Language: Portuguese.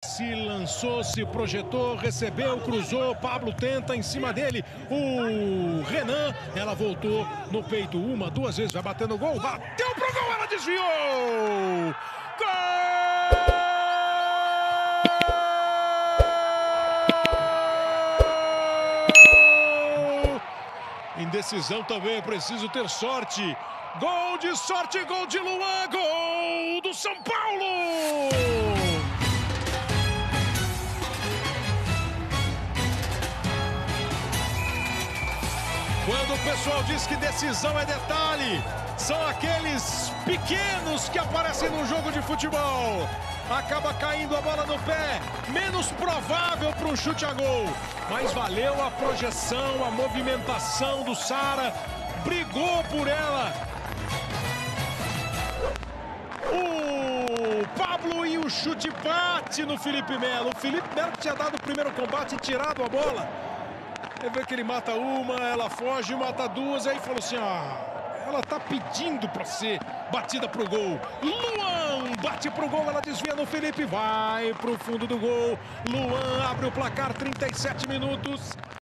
Se lançou, se projetou, recebeu, cruzou, Pablo tenta em cima dele, o Renan, ela voltou no peito uma, duas vezes, vai batendo o gol, bateu pro gol, ela desviou! Gol! Em decisão também é preciso ter sorte. Gol de sorte, gol de Luan, gol do São Paulo! Quando o pessoal diz que decisão é detalhe, são aqueles pequenos que aparecem no jogo de futebol. Acaba caindo a bola no pé, menos provável para um chute a gol. Mas valeu a projeção, a movimentação do Sara, brigou por ela. O Pablo e o chute bate no Felipe Melo. O Felipe Melo que tinha dado o primeiro combate e tirado a bola. Você vê que ele mata uma, ela foge, mata duas, aí falou assim, ela tá pedindo para ser batida pro gol. Luan bate pro gol, ela desvia no Felipe, vai pro fundo do gol. Luan abre o placar, 37 minutos.